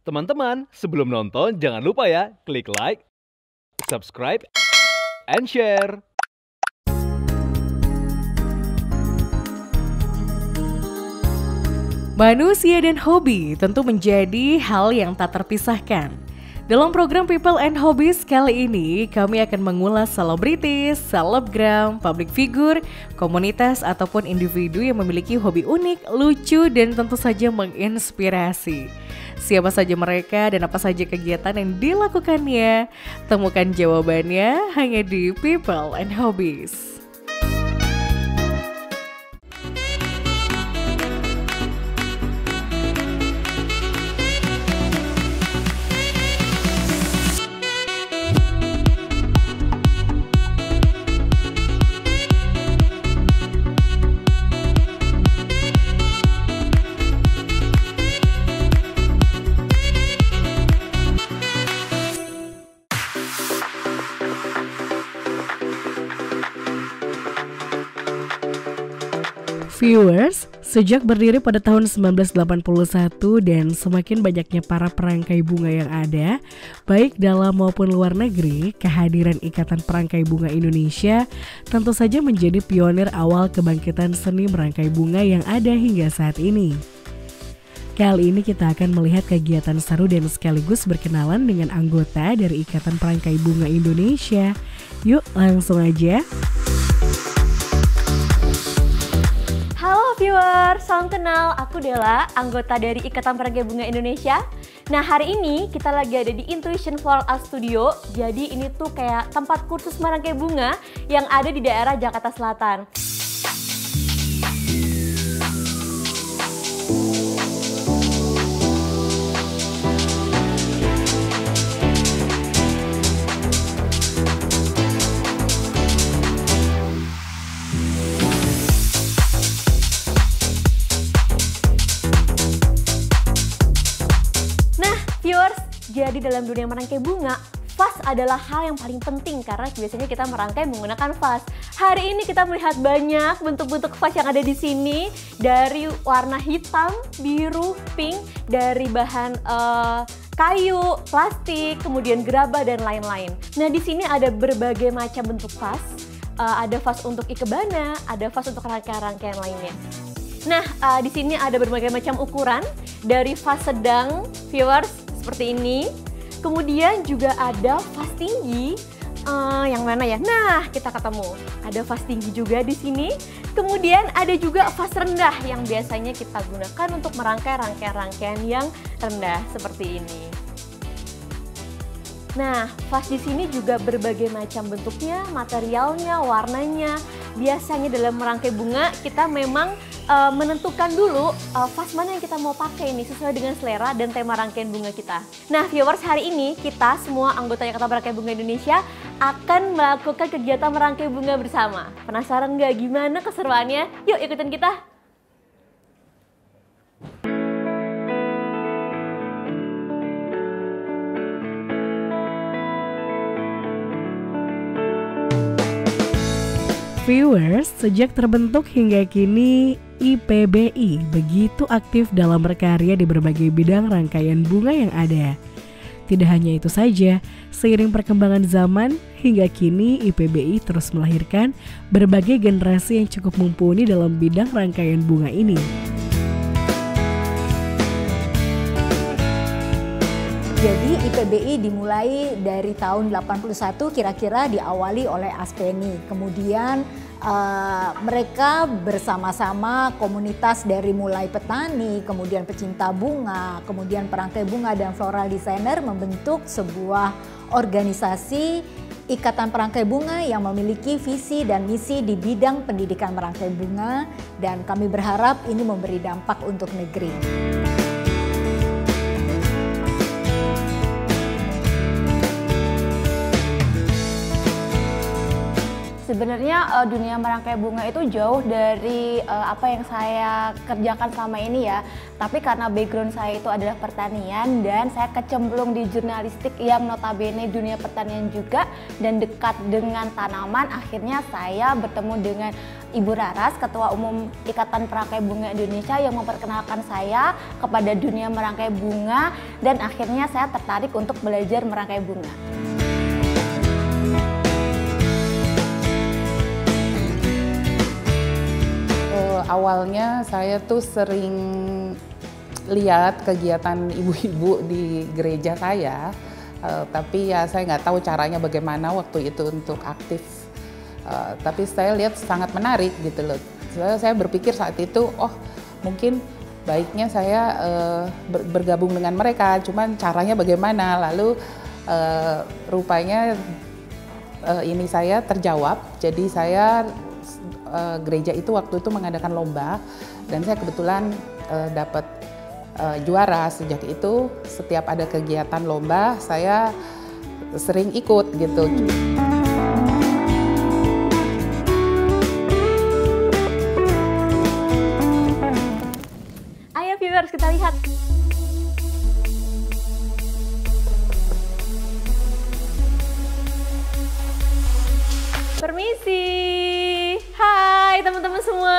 Teman-teman, sebelum nonton jangan lupa ya, klik like, subscribe, and share. Manusia dan hobi tentu menjadi hal yang tak terpisahkan. Dalam program People and Hobbies kali ini, kami akan mengulas selebritis, selebgram, public figure, komunitas ataupun individu yang memiliki hobi unik, lucu, dan tentu saja menginspirasi. Siapa saja mereka dan apa saja kegiatan yang dilakukannya? Temukan jawabannya hanya di People and Hobbies. Viewers, sejak berdiri pada tahun 1981 dan semakin banyaknya para perangkai bunga yang ada, baik dalam maupun luar negeri, kehadiran Ikatan Perangkai Bunga Indonesia tentu saja menjadi pionir awal kebangkitan seni merangkai bunga yang ada hingga saat ini. Kali ini kita akan melihat kegiatan seru dan sekaligus berkenalan dengan anggota dari Ikatan Perangkai Bunga Indonesia. Yuk langsung aja. Halo viewers, salam kenal, aku Della, anggota dari Ikatan Perangkai Bunga Indonesia. Nah hari ini kita lagi ada di Intuition Floral Art Studio. Jadi ini tuh kayak tempat kursus merangkai bunga yang ada di daerah Jakarta Selatan. Jadi dalam dunia merangkai bunga, vas adalah hal yang paling penting karena biasanya kita merangkai menggunakan vas. Hari ini kita melihat banyak bentuk-bentuk vas yang ada di sini dari warna hitam, biru, pink, dari bahan kayu, plastik, kemudian gerabah dan lain-lain. Nah di sini ada berbagai macam bentuk vas. Ada vas untuk ikebana, ada vas untuk rangkaian-rangkaian lainnya. Nah di sini ada berbagai macam ukuran dari vas sedang, viewers. Seperti ini, kemudian juga ada vas tinggi, yang mana ya? Nah, kita ketemu. Ada vas tinggi juga di sini. Kemudian ada juga vas rendah yang biasanya kita gunakan untuk merangkai rangkaian-rangkaian yang rendah seperti ini. Nah, vas di sini juga berbagai macam bentuknya, materialnya, warnanya. Biasanya dalam merangkai bunga kita memang menentukan dulu vas mana yang kita mau pakai nih sesuai dengan selera dan tema rangkaian bunga kita. Nah viewers, hari ini kita semua anggota Ikatan Perangkai Bunga Indonesia akan melakukan kegiatan merangkai bunga bersama. Penasaran nggak gimana keseruannya? Yuk ikutin kita! Viewers, sejak terbentuk hingga kini, IPBI begitu aktif dalam berkarya di berbagai bidang rangkaian bunga yang ada. Tidak hanya itu saja, seiring perkembangan zaman, hingga kini IPBI terus melahirkan berbagai generasi yang cukup mumpuni dalam bidang rangkaian bunga ini. Jadi IPBI dimulai dari tahun 81 kira-kira diawali oleh Aspeni. Kemudian mereka bersama-sama komunitas dari mulai petani, kemudian pecinta bunga, kemudian perangkai bunga dan floral designer membentuk sebuah organisasi Ikatan Perangkai Bunga yang memiliki visi dan misi di bidang pendidikan merangkai bunga, dan kami berharap ini memberi dampak untuk negeri. Sebenarnya dunia merangkai bunga itu jauh dari apa yang saya kerjakan selama ini ya. Tapi karena background saya itu adalah pertanian dan saya kecemplung di jurnalistik yang notabene dunia pertanian juga dan dekat dengan tanaman, akhirnya saya bertemu dengan Ibu Raras, Ketua Umum Ikatan Perangkai Bunga Indonesia, yang memperkenalkan saya kepada dunia merangkai bunga dan akhirnya saya tertarik untuk belajar merangkai bunga. Awalnya saya tuh sering lihat kegiatan ibu-ibu di gereja saya, tapi ya saya nggak tahu caranya bagaimana waktu itu untuk aktif. Tapi saya lihat sangat menarik gitu loh. Saya berpikir saat itu, oh mungkin baiknya saya bergabung dengan mereka, cuman caranya bagaimana. Lalu rupanya ini saya terjawab, jadi saya gereja itu waktu itu mengadakan lomba dan saya kebetulan dapat juara. Sejak itu setiap ada kegiatan lomba saya sering ikut gitu. Ayo viewers, kita lihat. Permisi. Hai teman-teman semua.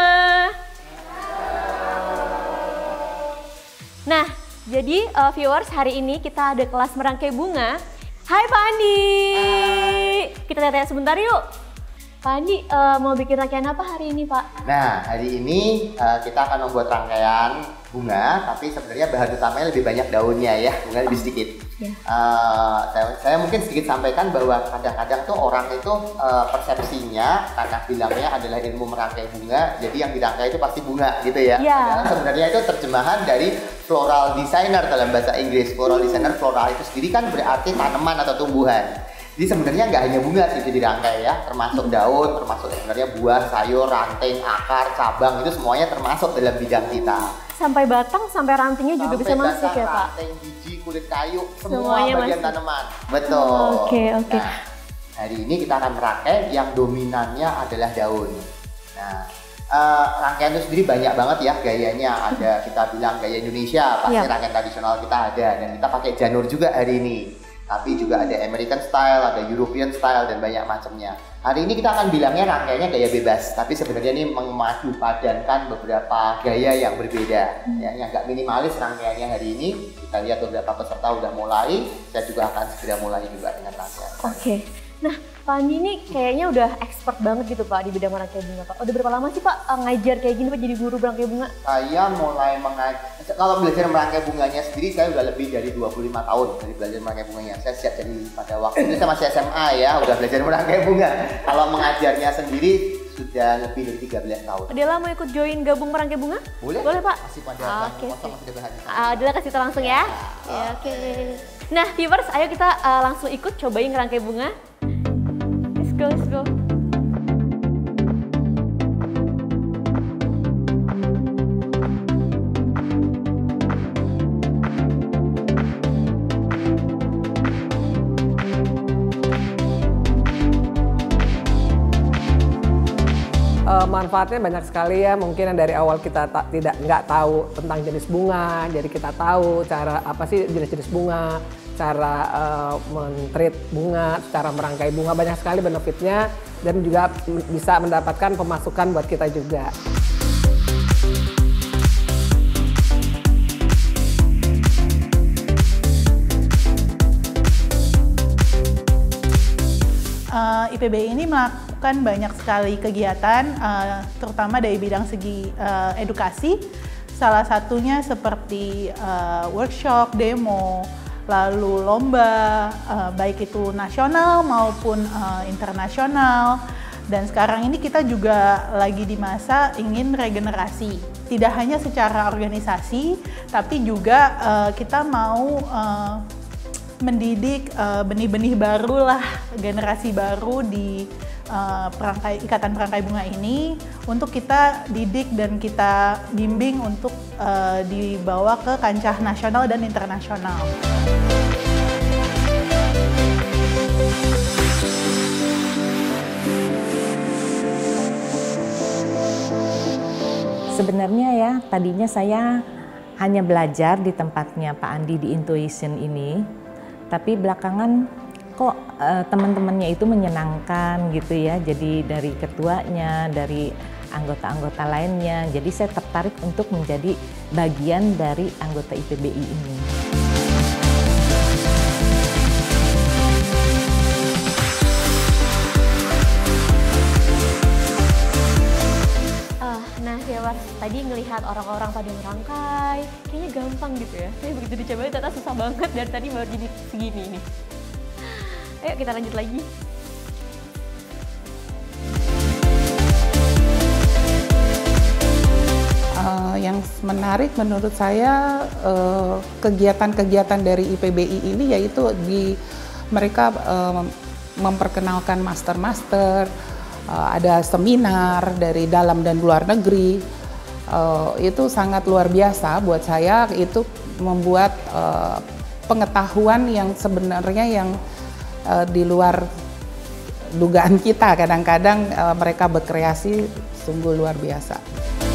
Nah, jadi viewers, hari ini kita ada kelas merangkai bunga. Hai Pak Andi. Kita tanya sebentar yuk. Pak Andi, mau bikin rangkaian apa hari ini Pak? Nah, hari ini kita akan membuat rangkaian bunga, tapi sebenarnya bahan utamanya lebih banyak daunnya ya, bunga lebih sedikit. Ya. Saya mungkin sedikit sampaikan bahwa kadang-kadang tuh orang itu persepsinya karena bilangnya adalah ilmu merangkai bunga, jadi yang dirangkai itu pasti bunga gitu ya. Padahal sebenarnya itu terjemahan dari floral designer dalam bahasa Inggris. Floral designer, floral itu sendiri kan berarti tanaman atau tumbuhan. Jadi sebenarnya nggak hanya bunga sih dirangkai ya, termasuk daun, termasuk sebenarnya buah, sayur, ranting, akar, cabang, itu semuanya termasuk dalam bidang kita. Sampai batang, sampai rantingnya juga bisa masuk ya Pak? Ranting, biji, kulit kayu, semua bagian tanaman. Betul. Oke. Nah, hari ini kita akan merangkai yang dominannya adalah daun. Nah, rangkaian itu sendiri banyak banget ya gayanya. Ada kita bilang gaya Indonesia, pasti rangkaian tradisional kita ada, dan kita pakai janur juga hari ini. Tapi juga ada American style, ada European style, dan banyak macamnya. Hari ini kita akan bilangnya rangkaiannya gaya bebas, tapi sebenarnya ini memadu padankan beberapa gaya yang berbeda. Ya, yang agak minimalis rangkaiannya hari ini. Kita lihat beberapa peserta udah mulai, saya juga akan segera mulai juga dengan rangkaian. Oke. Nah, Pak Andi ini kayaknya udah expert banget gitu Pak di bidang merangkai bunga Pak. Udah berapa lama sih Pak ngajar kayak gini Pak, jadi guru merangkai bunga? Saya mulai kalau belajar merangkai bunganya sendiri saya udah lebih dari 25 tahun dari belajar merangkai bunganya. Saya sejak dari pada waktu itu saya masih SMA ya, udah belajar merangkai bunga. Kalau mengajarnya sendiri sudah lebih dari 13 tahun. Adela mau ikut join gabung merangkai bunga? Boleh. Boleh Pak? Masih pada Adela kasih tahu langsung ya. Ya, oke. Nah viewers, ayo kita langsung ikut cobain ngerangkai bunga. Let's go. Manfaatnya banyak sekali ya, mungkin dari awal kita nggak tahu tentang jenis bunga, jadi kita tahu cara apa sih jenis-jenis bunga, cara men-treat bunga, cara merangkai bunga, banyak sekali benefitnya dan juga bisa mendapatkan pemasukan buat kita juga. IPBI ini melakukan banyak sekali kegiatan, terutama dari bidang segi edukasi. Salah satunya seperti workshop, demo, lalu lomba, baik itu nasional maupun internasional. Dan sekarang ini kita juga lagi di masa ingin regenerasi. Tidak hanya secara organisasi, tapi juga kita mau mendidik benih-benih baru lah, generasi baru di Ikatan Perangkai Bunga ini untuk kita didik dan kita bimbing untuk dibawa ke kancah nasional dan internasional. Sebenarnya ya, tadinya saya hanya belajar di tempatnya Pak Andi di Intuition ini, tapi belakangan kok teman-temannya itu menyenangkan gitu ya. Jadi dari ketuanya, dari anggota-anggota lainnya, jadi saya tertarik untuk menjadi bagian dari anggota IPBI ini. Nah, Viewers, tadi ngelihat orang-orang pada merangkai, kayaknya gampang gitu ya. Tapi begitu dicobain ternyata susah banget, dan tadi baru jadi segini nih. Ayo kita lanjut lagi. Yang menarik menurut saya kegiatan-kegiatan dari IPBI ini yaitu mereka memperkenalkan master-master, ada seminar dari dalam dan luar negeri. Itu sangat luar biasa buat saya, itu membuat pengetahuan yang sebenarnya yang di luar dugaan kita. Kadang-kadang mereka berkreasi sungguh luar biasa.